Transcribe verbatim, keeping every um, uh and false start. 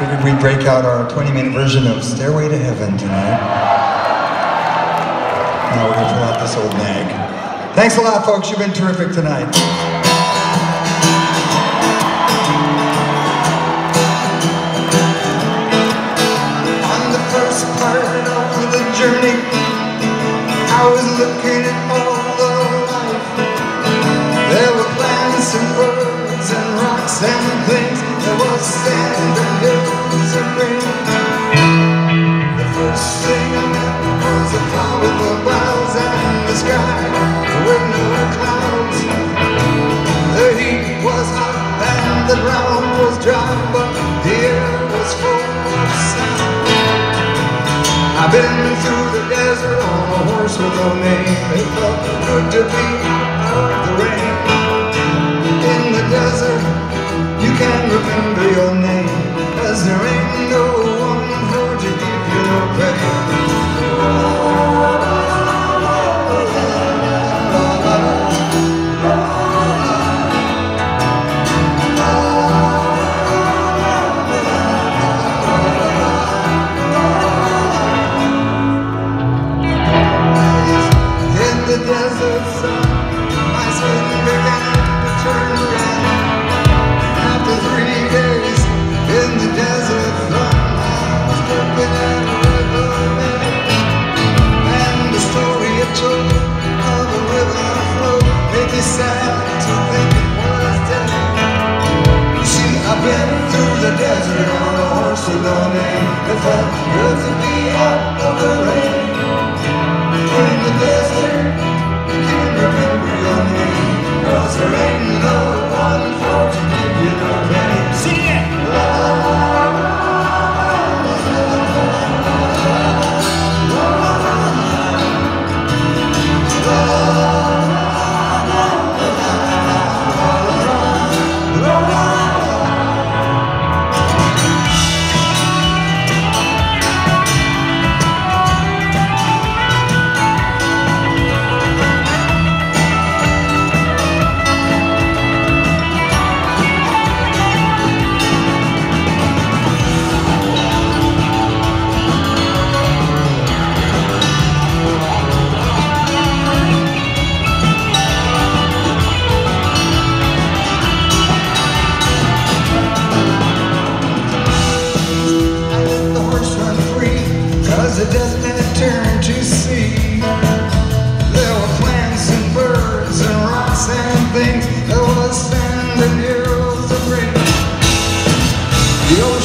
Figured we'd break out our twenty minute version of Stairway to Heaven tonight. Now we're gonna pull out this old nag. Thanks a lot, folks. You've been terrific tonight. On the first part of the journey, I was looking at all the life. There were plants and birds and rocks and things. There was sand and hills and rain. The first thing I met was a cloud with the clouds and the sky with no clouds. The heat was hot and the ground was dry, but the air was full of sound. I've been through the desert on a horse with no name. It felt good to be out of the rain. In the desert, you can't remember your name, 'cause there ain't no one for to give you no pain. In the desert sun, my skin began to turn red. After three days in the desert sun, I was looking at a riverbed, and the story it told of a river flow made me sad to think it was dead. You see, I've been through the desert on a horse with no name. It felt good to be out of the rain. In the desert, you can't remember your name, 'cause there ain't no one for to give you no pain. Sing it! La, la, la, la, the desert had turned to sea. There were plants and birds and rocks and things. There was sand and hills of rain. The